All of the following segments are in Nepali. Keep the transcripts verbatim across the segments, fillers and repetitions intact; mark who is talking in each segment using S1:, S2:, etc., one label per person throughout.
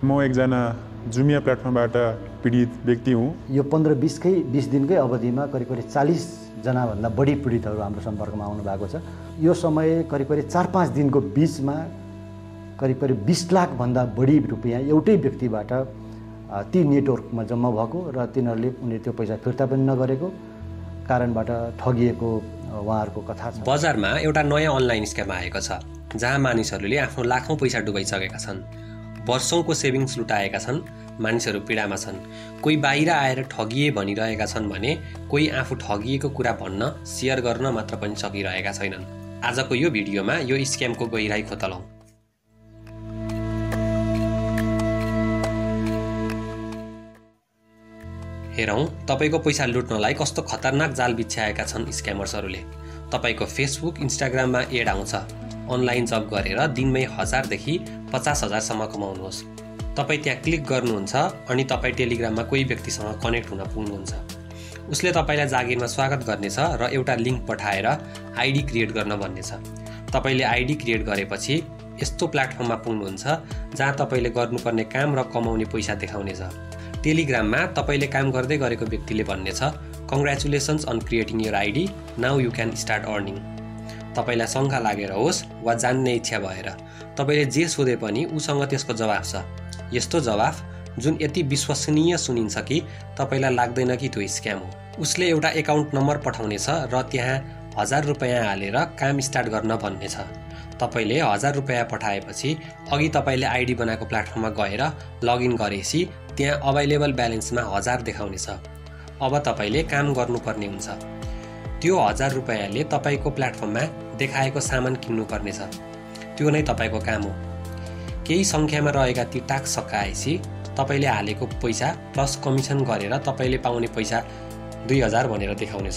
S1: म एकजना जुमिया प्लेटफर्मबाट पीडित व्यक्ति हुँ।
S2: यो पन्ध्र बिसकै बिस दिनकै अवधिमा करिब करिब चालीस जनाभन्दा बढी पीडितहरू हाम्रो सम्पर्कमा आउनु भएको छ। यो समय करिब करिब चार पाँच दिनको बिचमा करिब करिब बिस लाखभन्दा बढी रुपियाँ एउटै व्यक्तिबाट ती नेटवर्कमा जम्मा भएको र तिनीहरूले उनीहरूले त्यो पैसा फिर्ता पनि नगरेको कारणबाट ठगिएको उहाँहरूको कथा छ।
S3: बजारमा एउटा नयाँ अनलाइन स्क्याम आएको छ जहाँ मानिसहरूले आफ्नो लाखौँ पैसा डुबाइसकेका छन्। वर्षौंको सेभिङ्स लुटाएका छन्। मानिसहरू पीडामा छन्। कोही बाहिर आएर ठगिए भनिरहेका छन् भने कोही आफू ठगिएको कुरा भन्न सेयर गर्न मात्र पनि सकिरहेका छैनन्। आजको यो भिडियोमा यो स्क्यामको गहिराई खोतलौं। हेरौं तपाईको पैसा लुट्नलाई कस्तो खतरनाक जाल बिछ्याएका छन् स्क्यामर्सहरूले। तपाईको फेसबुक, इन्स्टाग्राममा एड आउँछ। अनलाइन जब गरेर दिनमै हजारदेखि पचास हजारसम्म कमाउनुहोस्। तपाईँ त्यहाँ क्लिक गर्नुहुन्छ अनि तपाईँ टेलिग्राममा कोही व्यक्तिसँग कनेक्ट हुन पुग्नुहुन्छ। उसले तपाईँलाई जागिरमा स्वागत गर्नेछ र एउटा लिङ्क पठाएर आइडी क्रिएट गर्न भन्नेछ। तपाईँले आइडी क्रिएट गरेपछि यस्तो प्लेटफर्ममा पुग्नुहुन्छ जहाँ तपाईँले गर्नुपर्ने काम र कमाउने पैसा देखाउनेछ। टेलिग्राममा तपाईँले काम गर्दै गरेको व्यक्तिले भन्नेछ, congratulations on creating your ID, now you can start earning. तपाईलाई शङ्का लागेर होस् वा जान्ने इच्छा भएर तपाईले जे सोधे पनि उसँग त्यसको जवाफ छ। यस्तो जवाफ जुन यति विश्वसनीय सुनिन्छ कि तपाईलाई लाग्दैन कि त्यो स्क्याम हो। उसले एउटा एकाउन्ट नम्बर पठाउनेछ र त्यहाँ हजार रुपियाँ हालेर काम स्टार्ट गर्न भन्नेछ। तपाईले हजार रुपियाँ पठाएपछि अघि तपाईले आइडी बनाएको प्लेटफर्ममा गएर लगइन गरेपछि त्यहाँ अभाइलेबल ब्यालेन्समा हजार देखाउनेछ। अब तपाईले काम गर्नुपर्ने हुन्छ। त्यो हजार रुपियाँले तपाईको प्लेटफर्ममा देखाएको सामान किन्नुपर्नेछ। त्यो नै तपाईको काम हो। केही सङ्ख्यामा रहेका ती टास्क सकाएपछि तपाईले हालेको पैसा प्लस कमिसन गरेर तपाईले पाउने पैसा दुई हजार भनेर देखाउनेछ।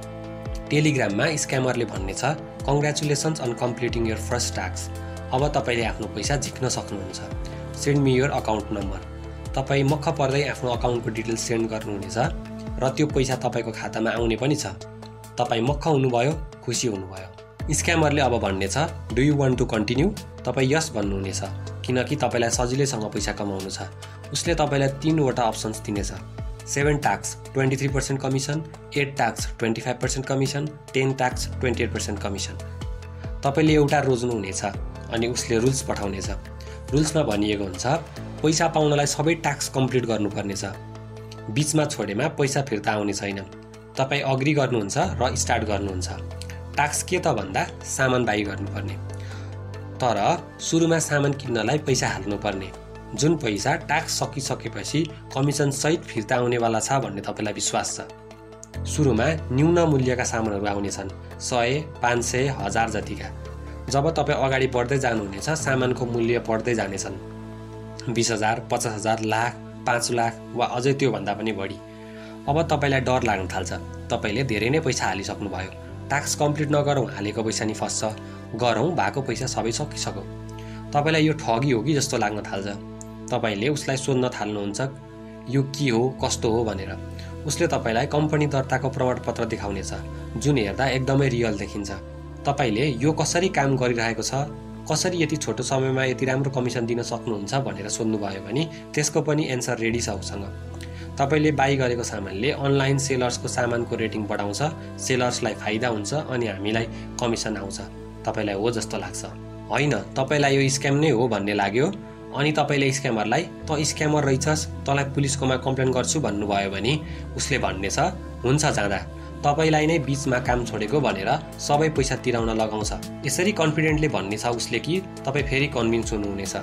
S3: टेलिग्राममा स्क्यामरले भन्नेछ, congratulations on completing your first task. अब तपाईले आफ्नो पैसा झिक्न सक्नुहुन्छ। Send me your account number. तपाईँ मक्ख पर्दै आफ्नो अकाउन्टको डिटेल्स सेन्ड गर्नुहुनेछ र त्यो पैसा तपाईको खातामा आउने पनि छ। तपाईँ मक्ख हुनुभयो, खुसी हुनुभयो। स्क्यामरले अब भन्नेछ, do you want to continue? तपाईँ यस भन्नुहुनेछ किनकि तपाईँलाई सजिलैसँग पैसा कमाउनु छ। उसले तपाईँलाई तीनवटा अप्सन्स दिनेछ। Seven task twenty three percent commission, eight task twenty five percent commission, ten task twenty eight percent commission. तपाईँले एउटा रोज्नुहुनेछ अनि उसले रुल्स पठाउनेछ। रुल्समा भनिएको हुन्छ, पैसा पाउनलाई सबै टास्क कम्प्लिट गर्नुपर्नेछ। बिचमा छोडेमा पैसा फिर्ता आउने छैन। तपाईँ अग्री गर्नुहुन्छ र स्टार्ट गर्नुहुन्छ। टास्क के त भन्दा सामान बाइ गर्नुपर्ने। तर सुरुमा सामान किन्नलाई पैसा हाल्नुपर्ने। जुन पैसा टास्क सकिसकेपछि कमिसन सहित फिर्ता आउनेवाला छ भन्ने तपाईँलाई विश्वास छ। सुरुमा न्यून मूल्यका सामानहरू आउनेछन्, सय, पाँच सय, हजार जतिका। जब तपाईँ अगाडि बढ्दै जानुहुनेछ सामानको मूल्य बढ्दै जानेछन्। बिस हजार, पचास हजार, लाख, पाँच लाख वा अझै त्योभन्दा पनि बढी। अब तपाईँलाई डर लाग्न थाल्छ। तपाईँले धेरै नै पैसा हालिसक्नुभयो। टास्क कम्प्लिट नगरौँ, हालेको पैसा नि फस्छ। गरौँ, भएको पैसा सबै सकिसक्यो। तपाईँलाई यो ठगी हो कि जस्तो लाग्न थाल्छ। तपाईँले उसलाई सोध्न थाल्नुहुन्छ, यो के हो, कस्तो हो भनेर। उसले तपाईँलाई कम्पनी दर्ताको प्रमाणपत्र देखाउनेछ जुन हेर्दा एकदमै रियल देखिन्छ। तपाईँले यो कसरी काम गरिरहेको छ, कसरी यति छोटो समयमा यति राम्रो कमिसन दिन सक्नुहुन्छ भनेर सोध्नुभयो भने त्यसको पनि एन्सर रेडी छ उसँग। तपाईले बाइ गरेको सामानले अनलाइन सेलर्सको सामानको रेटिङ बढाउँछ, सेलर्सलाई फाइदा हुन्छ अनि हामीलाई कमिसन आउँछ। तपाईलाई हो जस्तो लाग्छ? होइन, तपाईलाई यो स्क्याम नै हो भन्ने लाग्यो अनि तपाईले स्क्यामरलाई त स्क्यामर रहेछस्, तँलाई पुलिसकोमा कम्प्लेन गर्छु भन्नुभयो भने उसले भन्नेछ, हुन्छ जाँदा, तपाईलाई नै बीचमा काम छोडेको भनेर सबै पैसा तिराउन लगाउँछ। यसरी कन्फिडेन्टली भन्नेछ उसले कि तपाईँ फेरि कन्भिन्स हुनुहुनेछ।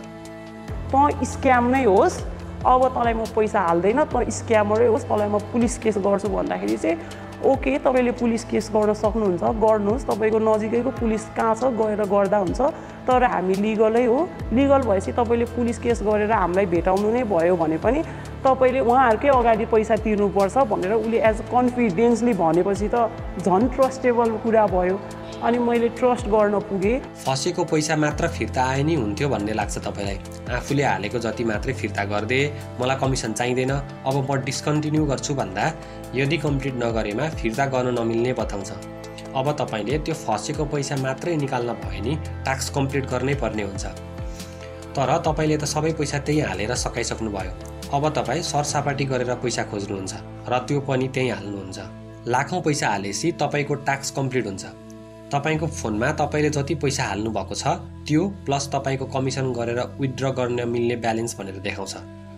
S4: त स्क्याम नै होस्, अब तँलाई म पैसा हाल्दैन, त स्क्यामरै होस्, तँलाई म पुलिस केस गर्छु भन्दाखेरि चाहिँ ओके, तपाईँले पुलिस केस गर्न सक्नुहुन्छ, गर्नुहोस्। तपाईँको नजिकैको पुलिस कहाँ छ गएर गर्दा हुन्छ। तर हामी लिगलै हो। लिगल भएपछि तपाईँले पुलिस केस गरेर हामीलाई भेटाउनु नै भयो भने पनि तपाईँले उहाँहरूकै अगाडि पैसा तिर्नुपर्छ भनेर उसले एज कन्फिडेन्सली भनेपछि त झन् ट्रस्टेबल कुरा भयो। अनि मैले ट्रस्ट गर्न पुगेँ।
S3: फसेको पैसा मात्र फिर्ता आए नि हुन्थ्यो भन्ने लाग्छ तपाईँलाई। आफूले हालेको जति मात्रै फिर्ता गर्दे, मलाई कमिसन चाहिँदैन, अब म डिस्कन्टिन्यू गर्छु भन्दा यदि कम्प्लिट नगरेमा फिर्ता गर्न नमिल्ने बताउँछ। अब तपाईँले त्यो फसेको पैसा मात्रै निकाल्न भयो नि टास्क कम्प्लिट गर्नै पर्ने हुन्छ। तर तपाईले त सबै पैसा त्यही हालेर सकाइसक्नु भयो। अब तपाईँ सरसापाटी गरेर पैसा खोज्नुहुन्छ र त्यो पनि त्यही हाल्नुहुन्छ। लाखौं पैसा हालेपछि तपाईको टास्क कम्प्लिट हुन्छ। तपाईको फोनमा तपाईले जति पैसा हाल्नु भएको छ त्यो प्लस तपाईको कमिसन गरेर विथड्र गर्न मिल्ने ब्यालेन्स भनेर देखाउँछ।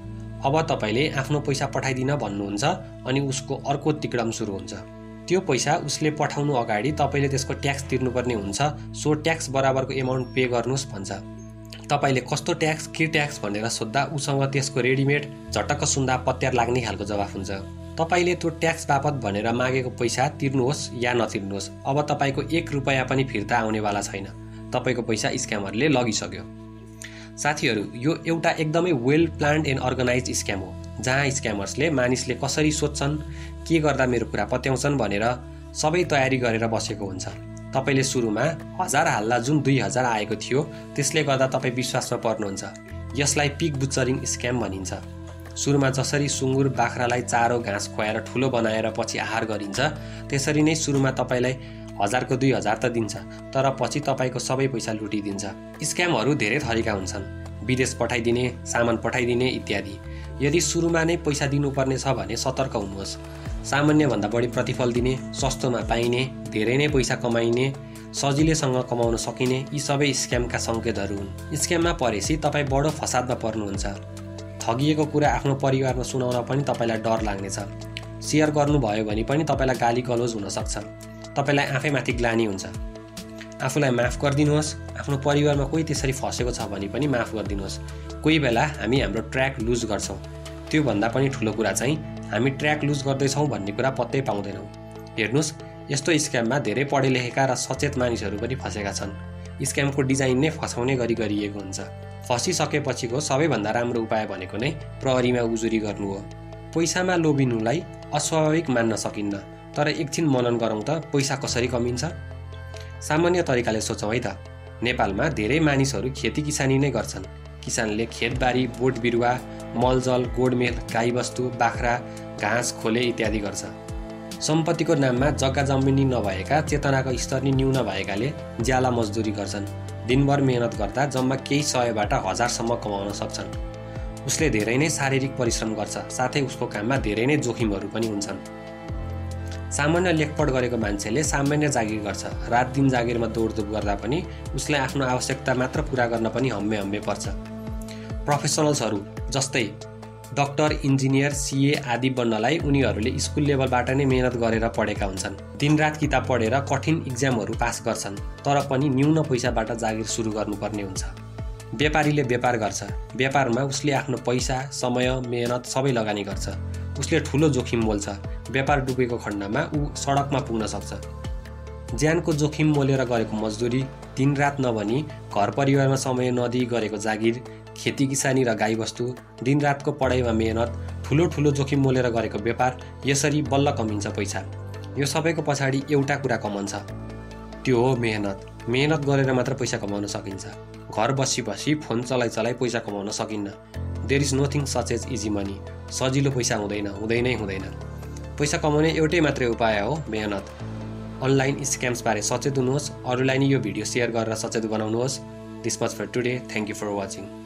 S3: अब तपाईले आफ्नो पैसा पठाइदिन भन्नुहुन्छ अनि उसको अर्को तिकडम सुरु हुन्छ। त्यो पैसा उसले पठाउनु अगाडि तपाईले त्यसको ट्याक्स तिर्नुपर्ने हुन्छ। सो ट्याक्स बराबरको एमाउन्ट पे गर्नुस् भन्छ। तपाईले कस्तो ट्याक्स के ट्याक्स भनेर सोध्दा उसँग त्यसको रेडिमेड झटक्क सुन्दा पत्यार लाग्ने खालको जवाफ हुन्छ। तपाईले त्यो ट्याक्स बापत भनेर मागेको पैसा तिर्नुहोस् या नतिर्नुहोस्, अब तपाईको एक रुपैयाँ पनि फिर्ता आउनेवाला छैन। तपाईको पैसा स्क्यामरले लगिसक्यो। साथीहरू, यो एउटा एकदमै well planned and organise scam हो, जहाँ स्क्यामर्सले मानिसले कसरी सोध्छन्, के गर्दा मेरो कुरा पत्याउँछन् भनेर सबै तयारी गरेर बसेको हुन्छ। तपाईले सुरुमा हजार हाल्दा जुन दुई हजार आएको थियो त्यसले गर्दा तपाईँ विश्वासमा पर्नुहुन्छ। यसलाई पिग बुचरिङ स्क्याम भनिन्छ। सुरुमा जसरी सुँगुर बाख्रालाई चारो घाँस खुवाएर ठुलो बनाएर पछि आहार गरिन्छ, त्यसरी नै सुरुमा तपाईँलाई हजारको दुई हजार त दिन्छ, तर पछि तपाईँको सबै पैसा लुटिदिन्छ। स्क्यामहरू धेरै थरीका हुन्छन्, विदेश पठाइदिने, सामान पठाइदिने इत्यादि। यदि सुरुमा नै पैसा दिनुपर्ने छ भने सतर्क हुनुहोस्। सामान्यभन्दा बढी प्रतिफल दिने, सस्तोमा पाइने, धेरै नै पैसा कमाइने, सजिलैसँग कमाउन सकिने, यी सबै स्क्यामका सङ्केतहरू हुन्। स्क्याममा परेपछि तपाईँ बडो फसादमा पर्नुहुन्छ। ठगिएको कुरा आफ्नो परिवारमा सुनाउन पनि तपाईँलाई डर लाग्नेछ। सेयर गर्नुभयो भने पनि तपाईँलाई गाली गलोज हुनसक्छ। तपाईँलाई आफैमाथि ग्लानी हुन्छ। आफूलाई माफ गरिदिनुहोस्। आफ्नो परिवारमा कोही त्यसरी फसेको छ भने पनि माफ गरिदिनुहोस्। कोही बेला हामी हाम्रो ट्र्याक लुज गर्छौँ। त्योभन्दा पनि ठुलो कुरा चाहिँ हामी ट्र्याक लुज गर्दैछौँ भन्ने कुरा पत्तै पाउँदैनौँ। हेर्नुहोस्, यस्तो स्क्याममा धेरै पढे लेखेका र सचेत मानिसहरू पनि फसेका छन्। स्क्यामको डिजाइन नै फसाउने गरी गरिएको हुन्छ। फसिसकेपछिको सबैभन्दा राम्रो उपाय भनेको नै प्रहरीमा उजुरी गर्नु हो। पैसामा लोभिनुलाई अस्वाभाविक मान्न सकिन्न, तर एकछिन मनन गरौँ त पैसा कसरी कमिन्छ। सामान्य तरिकाले सोचौँ है त। नेपालमा धेरै मानिसहरू खेती किसानी नै गर्छन्। किसानले खेतबारी, बोट बिरुवा, मलजल, गोडमेल, गाईबस्तु, बाख्रा, घाँस खोले इत्यादि गर्छ। सम्पत्तिको नाममा जग्गा जमिनी नभएका, चेतनाको स्तर नै न्यून भएकाले ज्याला मजदुरी गर्छन्। दिनभर मेहनत गर्दा जम्मा केही सयबाट हजारसम्म कमाउन सक्छन्। उसले धेरै नै शारीरिक परिश्रम गर्छ, साथै उसको काममा धेरै नै जोखिमहरू पनि हुन्छन्। सामान्य लेखपढ गरेको मान्छेले सामान्य जागिर गर्छ। रात दिन जागिरमा दौडधुप गर्दा पनि उसलाई आफ्नो आवश्यकता मात्र पुरा गर्न पनि हम्मे हम्मे पर्छ। प्रोफेसनल्सहरू जस्तै डाक्टर, इन्जिनियर, सिए आदि बन्नलाई उनीहरूले स्कुल लेभलबाट नै मेहनत गरेर पढेका हुन्छन्। दिनरात किताब पढेर कठिन इक्जामहरू पास गर्छन्, तर पनि न्यून पैसाबाट जागिर सुरु गर्नुपर्ने हुन्छ। व्यापारीले व्यापार गर्छ। व्यापारमा उसले आफ्नो पैसा, समय, मेहनत सबै लगानी गर्छ। उसले ठुलो जोखिम मोल्छ। व्यापार डुबेको खण्डमा ऊ सडकमा पुग्न सक्छ। ज्यानको जोखिम मोलेर गरेको मजदुरी, दिनरात नभनी घर परिवारमा समय नदिई गरेको जागिर, खेती किसानी र गाईबस्तु, दिनरातको पढाइमा मेहनत, ठुलो ठुलो जोखिम मोलेर गरेको व्यापार, यसरी बल्ल कमिन्छ पैसा। यो सबैको पछाडि एउटा कुरा कमन छ, त्यो हो मेहनत। मेहनत गरेर मात्र पैसा कमाउन सकिन्छ। घर बसी बसी फोन चलाइ चलाइ पैसा कमाउन सकिन्न। There is nothing such as easy money. सजिलो पैसा हुँदैन, हुँदैनै हुँदैन। पैसा कमाउने एउटै मात्रै उपाय हो मेहनत। अनलाइन स्क्याम्सबारे सचेत हुनुहोस्। अरूलाई नि यो भिडियो सेयर गरेर सचेत बनाउनुहोस्। This much for today. Thank you for watching.